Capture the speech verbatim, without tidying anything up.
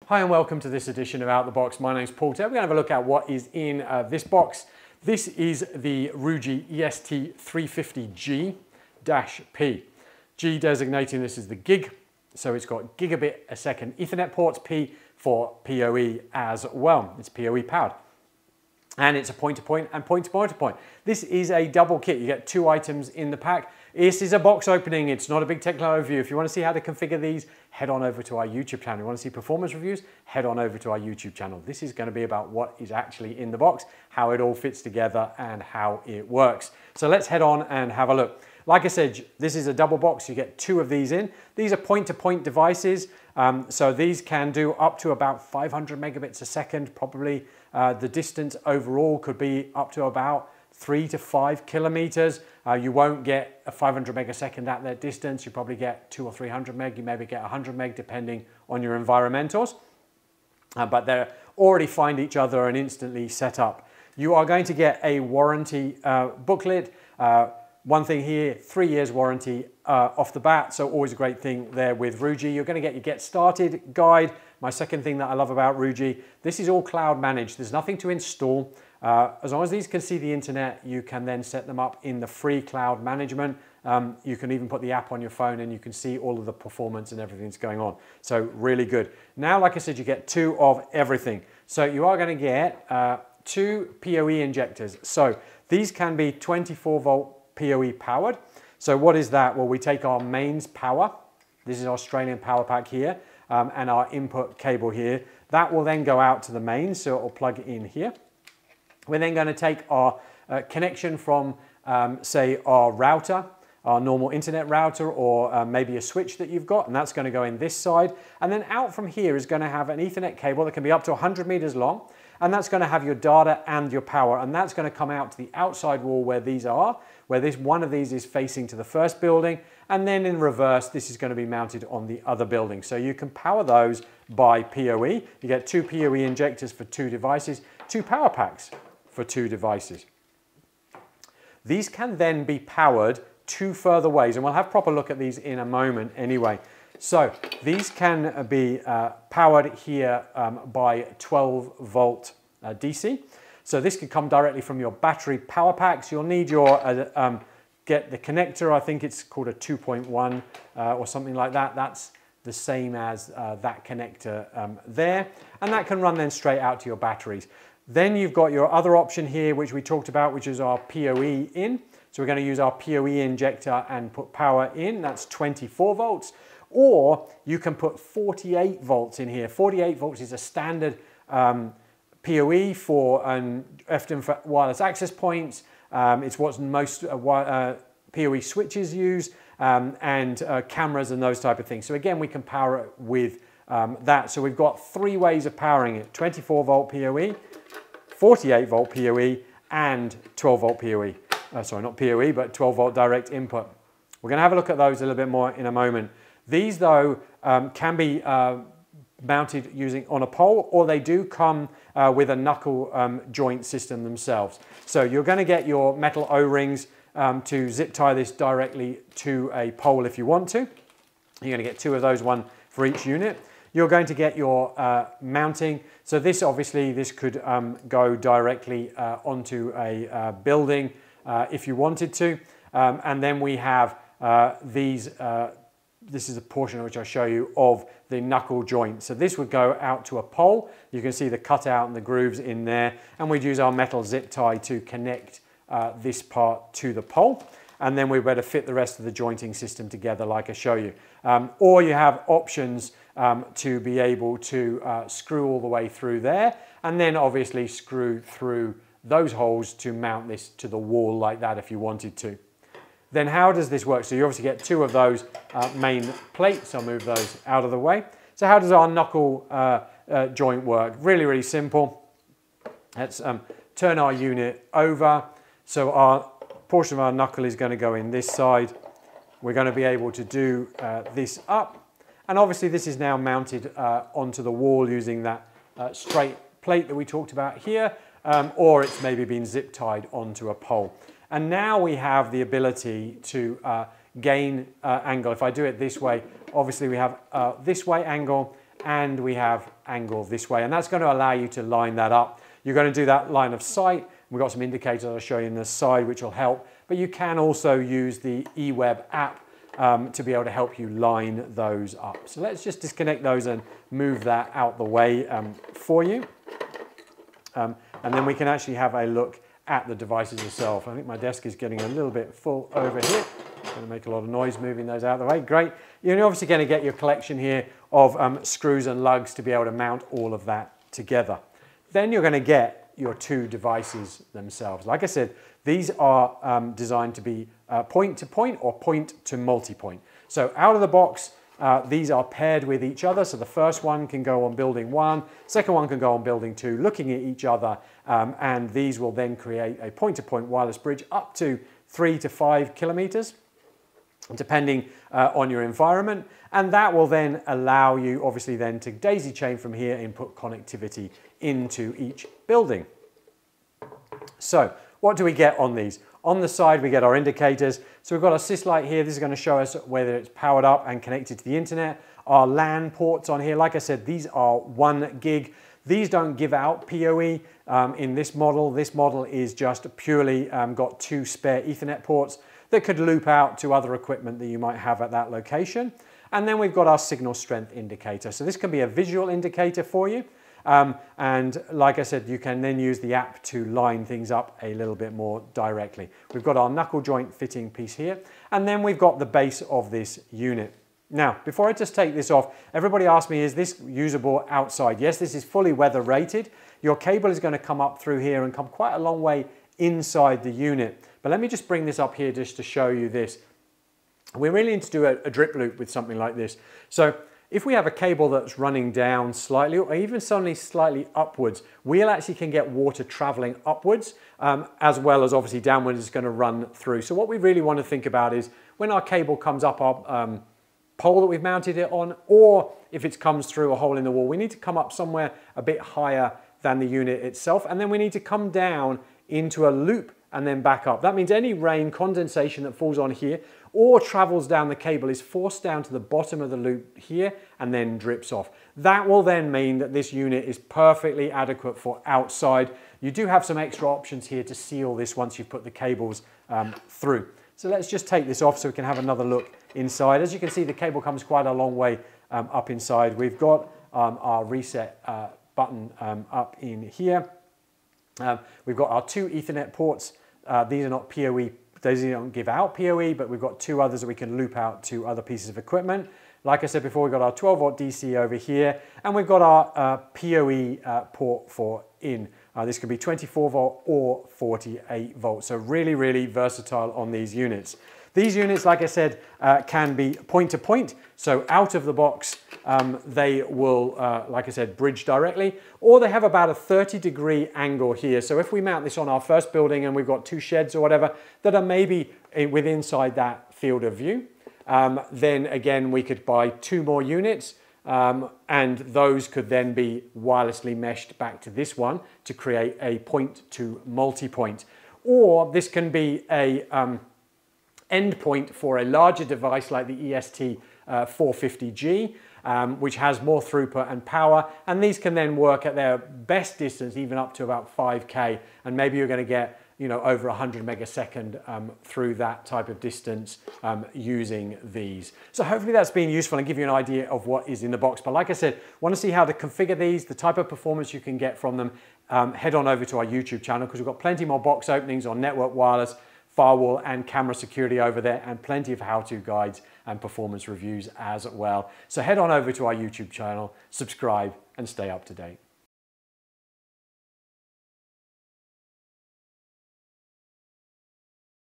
Hi and welcome to this edition of Out the Box. My name's Paul. Today we're going to have a look at what is in uh, this box. This is the Ruijie E S T three fifty G P. G designating this as the gig, so it's got gigabit a second Ethernet ports, P for P O E as well. It's P O E powered. And it's a point-to-point and point-to-point-to-point. This is a double kit. You get two items in the pack. This is a box opening. It's not a big technical overview. If you want to see how to configure these, head on over to our YouTube channel. If you want to see performance reviews, head on over to our YouTube channel. This is going to be about what is actually in the box, how it all fits together, and how it works. So let's head on and have a look. Like I said, this is a double box. You get two of these in. These are point-to-point devices. Um, so these can do up to about five hundred megabits a second, probably. Uh, the distance overall could be up to about three to five kilometers. Uh, you won't get a five hundred megasecond at that distance. You probably get two or three hundred meg. You maybe get one hundred meg depending on your environmentals. Uh, but they already find each other and instantly set up. You are going to get a warranty uh, booklet. Uh, One thing here, three years warranty uh, off the bat, so always a great thing there with Ruijie. You're going to get your Get Started guide. My second thing that I love about Ruijie, this is all cloud managed. There's nothing to install. Uh, as long as these can see the internet, you can then set them up in the free cloud management. Um, you can even put the app on your phone and you can see all of the performance and everything that's going on. So really good. Now, like I said, you get two of everything. So you are going to get uh, two P O E injectors. So these can be twenty-four volt P O E powered. So what is that? Well, we take our mains power. This is our Australian power pack here, um, and our input cable here. That will then go out to the mains, so it will plug in here. We're then going to take our uh, connection from, um, say, our router, our normal internet router, or uh, maybe a switch that you've got, and that's going to go in this side. And then out from here is going to have an Ethernet cable that can be up to one hundred meters long. And that's going to have your data and your power, and that's going to come out to the outside wall where these are, where this one of these is facing to the first building, and then in reverse this is going to be mounted on the other building. So you can power those by P O E. You get two P O E injectors for two devices, two power packs for two devices. These can then be powered two further ways, and we'll have a proper look at these in a moment anyway. So these can be uh, powered here um, by twelve volt uh, D C. So this could come directly from your battery power packs. You'll need your, uh, um, get the connector, I think it's called a two point one uh, or something like that. That's the same as uh, that connector um, there. And that can run then straight out to your batteries. Then you've got your other option here, which we talked about, which is our P O E in. So we're going to use our P O E injector and put power in. That's twenty-four volts. Or you can put forty-eight volts in here. forty-eight volts is a standard um, P O E for, um, often for wireless access points. Um, it's what most uh, uh, P O E switches use, um, and uh, cameras and those type of things. So again, we can power it with um, that. So we've got three ways of powering it: twenty-four volt P O E, forty-eight volt P O E, and twelve volt P O E. Uh, sorry, not P O E, but twelve volt direct input. We're going to have a look at those a little bit more in a moment. These, though, um, can be uh, mounted using on a pole, or they do come uh, with a knuckle um, joint system themselves. So you're going to get your metal O-rings um, to zip tie this directly to a pole if you want to. You're going to get two of those, one for each unit. You're going to get your uh, mounting. So this, obviously, this could um, go directly uh, onto a uh, building uh, if you wanted to. Um, and then we have uh, these uh, This is a portion which I show you of the knuckle joint. So this would go out to a pole. You can see the cutout and the grooves in there. And we'd use our metal zip tie to connect uh, this part to the pole. And then we better fit the rest of the jointing system together like I show you. Um, or you have options um, to be able to uh, screw all the way through there. And then obviously screw through those holes to mount this to the wall like that if you wanted to. Then how does this work? So you obviously get two of those uh, main plates. I'll move those out of the way. So how does our knuckle uh, uh, joint work? Really, really simple. Let's um, turn our unit over. So our portion of our knuckle is going to go in this side. We're going to be able to do uh, this up. And obviously this is now mounted uh, onto the wall using that uh, straight plate that we talked about here. Um, or it's maybe been zip tied onto a pole. And now we have the ability to uh, gain uh, angle. If I do it this way, obviously we have uh, this way angle and we have angle this way, and that's going to allow you to line that up. You're going to do that line of sight. We've got some indicators I'll show you in the side which will help, but you can also use the eWeb app um, to be able to help you line those up. So let's just disconnect those and move that out the way um, for you. Um, and then we can actually have a look at the devices itself. I think my desk is getting a little bit full over here. It's going to make a lot of noise moving those out of the way. Great. You're obviously going to get your collection here of um, screws and lugs to be able to mount all of that together. Then you're going to get your two devices themselves. Like I said, these are um, designed to be uh, point to point or point to multi-point. So out of the box, uh, these are paired with each other. So the first one can go on building one, second one can go on building two, looking at each other, um, and these will then create a point-to-point wireless bridge up to three to five kilometers, depending uh, on your environment. And that will then allow you, obviously, then to daisy chain from here and put connectivity into each building. So what do we get on these? On the side, we get our indicators. So we've got our sys light here. This is going to show us whether it's powered up and connected to the internet. Our LAN ports on here, like I said, these are one gig. These don't give out P O E um, in this model. This model is just purely um, got two spare Ethernet ports that could loop out to other equipment that you might have at that location. And then we've got our signal strength indicator. So this can be a visual indicator for you. Um, and like I said, you can then use the app to line things up a little bit more directly. We've got our knuckle joint fitting piece here, and then we've got the base of this unit. Now, before I just take this off, everybody asked me, is this usable outside? Yes, this is fully weather rated. Your cable is going to come up through here and come quite a long way inside the unit. But let me just bring this up here just to show you this. We really need to do a, a drip loop with something like this. So if we have a cable that's running down slightly or even suddenly slightly upwards, we actually can get water traveling upwards um, as well as obviously downwards is going to run through. So what we really want to think about is when our cable comes up our um, pole that we've mounted it on, or if it comes through a hole in the wall, we need to come up somewhere a bit higher than the unit itself, and then we need to come down into a loop and then back up. That means any rain condensation that falls on here or travels down the cable is forced down to the bottom of the loop here and then drips off. That will then mean that this unit is perfectly adequate for outside. You do have some extra options here to seal this once you've put the cables um, through. So let's just take this off so we can have another look inside. As you can see, the cable comes quite a long way um, up inside. We've got um, our reset uh, button um, up in here. Um, we've got our two Ethernet ports. Uh, these are not P O E, these don't give out P O E, but we've got two others that we can loop out to other pieces of equipment. Like I said before, we've got our twelve volt D C over here, and we've got our uh, P O E uh, port for in. Uh, this could be twenty-four volt or forty-eight volt, so really, really versatile on these units. These units, like I said, uh, can be point to point, so out of the box, um, they will, uh, like I said, bridge directly, or they have about a thirty degree angle here. So if we mount this on our first building and we've got two sheds or whatever that are maybe with inside that field of view, um, then again, we could buy two more units, um, and those could then be wirelessly meshed back to this one to create a point to multi-point. Or this can be a um, endpoint for a larger device like the E S T four fifty G, um, which has more throughput and power, and these can then work at their best distance even up to about five K, and maybe you're going to get you know over one hundred megasecond um, through that type of distance um, using these. So hopefully that's been useful and give you an idea of what is in the box. But like I said, want to see how to configure these, the type of performance you can get from them, um, head on over to our YouTube channel, because we've got plenty more box openings on network wireless, firewall and camera security over there, and plenty of how-to guides and performance reviews as well. So head on over to our YouTube channel, subscribe, and stay up to date.